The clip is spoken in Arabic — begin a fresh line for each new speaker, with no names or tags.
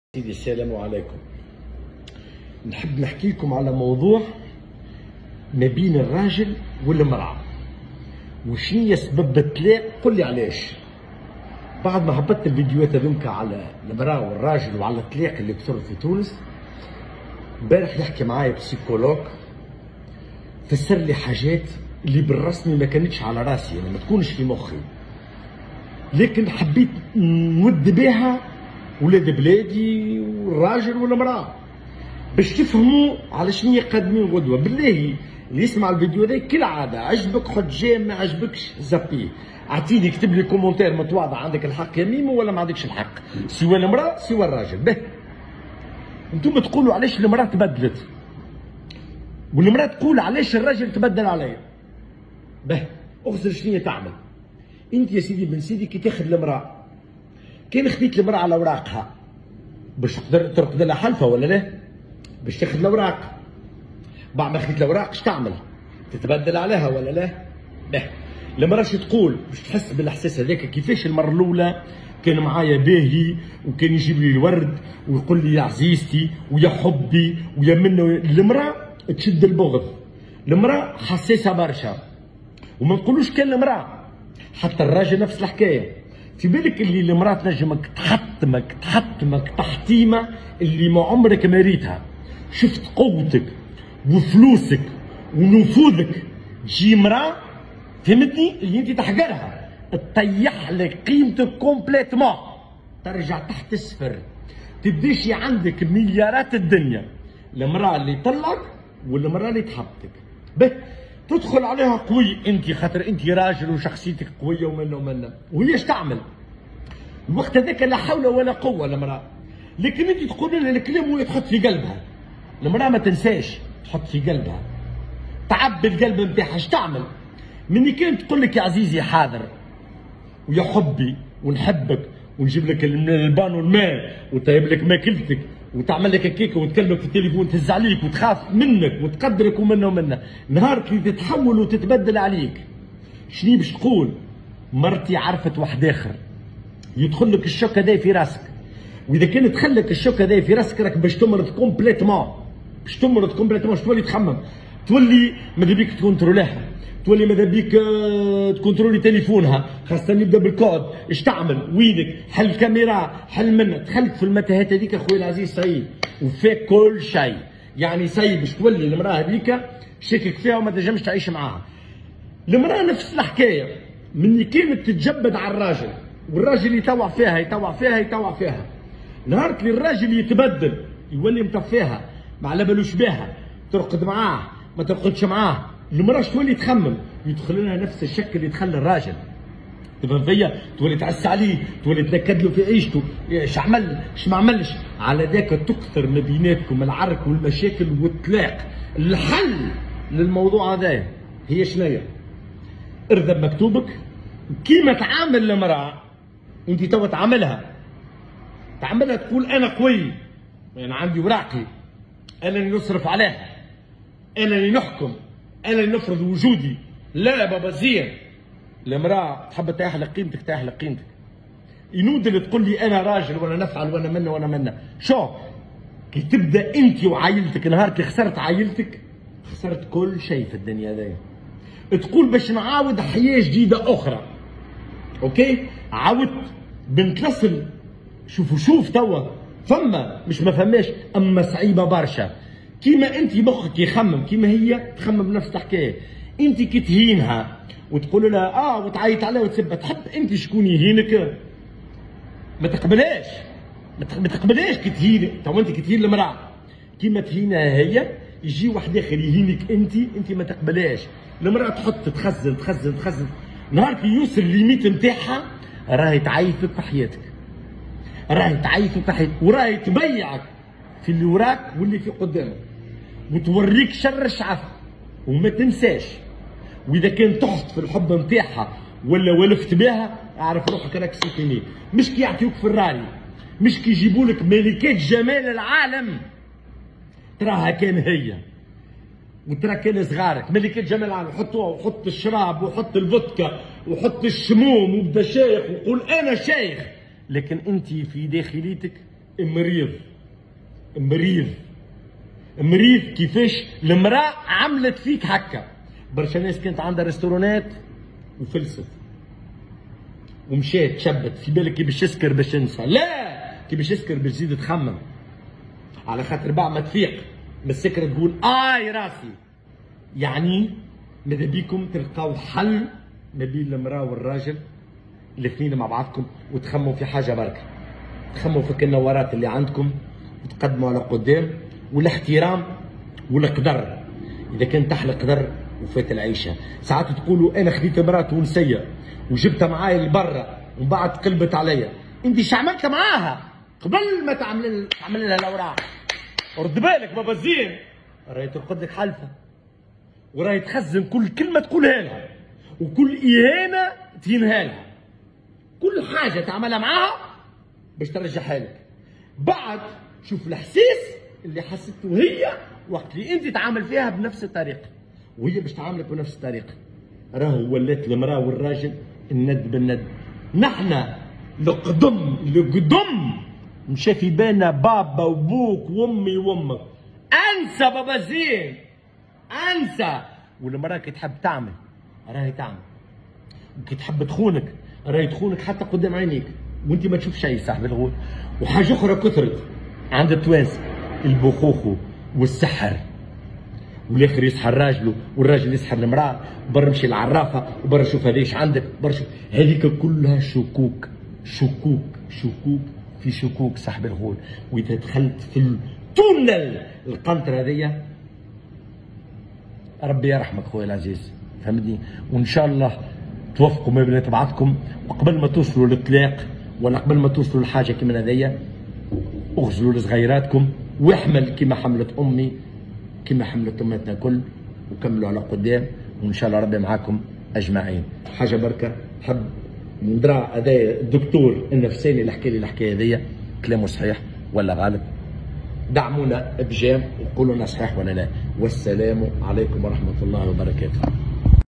سيدي السلام عليكم. نحب نحكي لكم على موضوع ما بين الراجل والمرأة، وشنية سبب الطلاق. قل لي علاش. بعد ما هبطت الفيديوهات هذوك على المرأة والراجل وعلى الطلاق اللي كثر في تونس، امبارح يحكي معايا بسيكولوج فسر لي حاجات اللي بالرسمي ما كانتش على راسي، يعني ما تكونش في مخي، لكن حبيت نود بها ولاد بلادي والراجل والمرأة باش تفهموا على شنو يقدموا غدوه. بالله اللي يسمع الفيديو هذا كالعاده عجبك حط جيم، ما عجبكش زابيه، اعطيني اكتب لي كومنتير متواضع، عندك الحق يا ميمو ولا ما عندكش الحق، سواء المرأة سواء الراجل. به انتم تقولوا علاش المرأة تبدلت والمرأة تقول علاش الراجل تبدل عليا. به اخزر شنو تعمل انت يا سيدي بن سيدي كي تاخذ المرأة، كان خديت المرأة على اوراقها باش تقدر ترقد لها حلفه ولا لا؟ باش تاخذ الاوراق، بعد ما خديت الاوراق اش تعمل؟ تتبدل عليها ولا لا؟ به المرأة شو تقول باش تحس بالاحساس هذاك؟ كيفاش المرة الأولى كان معايا باهي وكان يجيب لي الورد ويقول لي يا عزيزتي ويا حبي ويا منه. المرأة تشد البغض، المرأة حساسة برشا، وما نقولوش كان المرأة، حتى الراجل نفس الحكاية. في بالك اللي المرأة تنجمك تحطمك تحطيمة اللي ما عمرك ما ريتها. شفت قوتك وفلوسك ونفوذك، تجي مرأة فهمتني اللي انت تحقرها تطيح لك قيمتك كومبليتمون، ترجع تحت الصفر، تبديش عندك مليارات الدنيا. المرأة اللي طلق والمرأة اللي تحبتك، به تدخل عليها قوي انت، خاطر انت راجل وشخصيتك قويه ومنا وهي اش تعمل؟ الوقت هذاك لا حول ولا قوه المراه، لكن انت تقول لها الكلام وهي تحط في قلبها. المراه ما تنساش تحط في قلبها، تعبي القلب نتاعها. اش تعمل؟ مني كانت تقول لك يا عزيزي حاضر ويا حبي ونحبك ونجيب لك البان والماء وطيب لك ماكلتك وتعمل لك كيكه وتكلمك في التليفون تهز عليك وتخاف منك وتقدرك ومنا، نهار اللي تتحول وتتبدل عليك شنو باش تقول؟ مرتي عرفت واحد اخر. يدخل لك الشوك هذا في راسك، واذا كان دخل لك الشوك هذا في راسك راك باش تمرض كومبليتمون، باش تولي تخمم، تولي ماذا بيك تكونتروليها، تولي ماذا بيك تكونترولي تليفونها، خاصة يبدا بالكود. اش تعمل؟ وينك؟ حل الكاميرا، حل منها، دخلت في المتاهات هذيك اخوي العزيز سعيد وفيك كل شيء، يعني سعيد باش تولي المراه هذيك شاكك فيها وما تنجمش تعيش معاها. المراه نفس الحكايه، مني كانت تتجبد على الراجل والراجل يطوع فيها، نهار اللي الراجل يتبدل يولي مطفيها، ما على بالوش بها، ترقد معاه ما ترقدش معاه، المرأة تولي تخمم، يدخل لها نفس الشك اللي دخل الراجل. تفهم فيا؟ تولي تعس عليه، تولي تنكد له في عيشته، اش عمل اش ما عملش، على ذاك تكثر ما بيناتكم العرك والمشاكل والطلاق. الحل للموضوع هذا هي شنيا؟ ارذب مكتوبك كيما تعامل المرأة انت توا تعاملها تقول انا قوي، يعني عندي وراقي، انا اللي نصرف عليها، انا اللي نحكم، انا اللي نفرض وجودي. لا يا بابا زين، المرأة تحب تحلق قيمتك، ينود اللي تقول لي انا راجل وانا نفعل وانا منا. شو كي تبدا انت وعائلتك، نهار اللي خسرت عائلتك خسرت كل شيء في الدنيا ذي. تقول باش نعاود حياه جديده اخرى، اوكي عاودت بنت لسل. شوف توا فما مش ما فماش، اما صعيبه برشا. كيما انت مخك يخمم كيما هي تخمم نفس الحكايه. انت كي تهينها وتقول لها وتعيط عليها وتسبها، تحب انت شكون يهينك؟ ما تقبلهاش كي تهين. تو انت كي تهين المراه كيما تهينها هي، يجي واحد اخر يهينك انت ما تقبلهاش. المراه تحط تخزن، نهار كي يوصل الليميت نتاعها راهي تعيفك في حياتك، وراهي تبيعك في اللي وراك واللي في قدامك، وتوريك شر الشعف. وما تنساش، واذا كان تحط في الحب نتاعها ولا ولفت بها، اعرف روحك راك سيكيني. مش كي يعطيوك فراري، مش كي يجيبوا لك ملكات جمال العالم تراها كان هي وترى كان صغارك ملكات جمال العالم، حط الشراب وحط الفودكا وحط الشموم وبدا شيخ وقول انا شيخ، لكن انت في داخليتك مريض مريض مريض كيفاش المراه عملت فيك هكا. برشا ناس كانت عندها ريستورونات وفلست ومشات شبت، في بالك كي باش يسكر باش ينسى، لا كي باش يسكر باش تزيد تخمم، على خاطر بعد ما تفيق من السكر تقول اي راسي. يعني ماذا بيكم تلقاو حل ما بين المراه والراجل الاثنين مع بعضكم، وتخموا في حاجه بركه، تخموا في النورات اللي عندكم وتقدموا على قدام، والاحترام والقدر. اذا كان تحت القدر وفات العيشه. ساعات تقولوا انا خديت امراه تونسيه وجبتها معايا لبرا ومن بعد قلبت عليا. انت شو عملت معاها قبل ما تعمل لها الاوراق؟ رد بالك بابا زين، راهي ترقد لك حلفه، وراهي تخزن كل كلمه تقولها لها، وكل اهانه تهينها لها، كل حاجه تعملها معاها باش ترجعها لك. بعد شوف الاحساس اللي حسيته هي وقت اللي انت تعامل فيها بنفس الطريقه، وهي باش تعاملك بنفس الطريقه. راهو ولات المراه والراجل الند بالند. نحن لقدم مشى في بالنا بابا وبوك وامي وامك. انسى بابا زين، انسى. والمراه كي تحب تعمل راهي تعمل، وكي تحب تخونك راهي تخونك حتى قدام عينيك وانت ما تشوف شيء صاحب الغول. وحاجه اخرى كثرت عند التوانسه، البخوخو والسحر، والاخر يسحر راجله والراجل يسحر المراه، برا مشي العرافه وبرا شوف هذا ايش عندك، برا شوف هذيك كلها شكوك شكوك شكوك في شكوك صاحب الغول. واذا دخلت في التونل القنطره هذيا ربي يرحمك خويا العزيز، فهمتني؟ وان شاء الله توفقوا ما بين بعضكم، وقبل ما توصلوا للطلاق ولا قبل ما توصلوا لحاجه كيما هذيا اغزلوا لصغيراتكم، واحمل كيما حملت امي كيما حملت امتنا كل، وكملوا على قدام، وان شاء الله ربي معاكم اجمعين. حاجه بركه حب ندرى هذا الدكتور النفساني اللي حكى لي الحكايه هذيا كلامه صحيح ولا غالب؟ دعمونا بجام وقولوا لنا صحيح ولا لا. والسلام عليكم ورحمه الله وبركاته.